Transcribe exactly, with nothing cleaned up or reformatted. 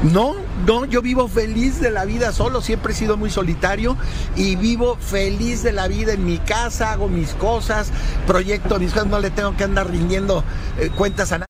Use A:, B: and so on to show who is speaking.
A: No, no, yo vivo feliz de la vida solo, siempre he sido muy solitario y vivo feliz de la vida en mi casa, hago mis cosas, proyecto mis cosas, no le tengo que andar rindiendo eh, cuentas a nadie.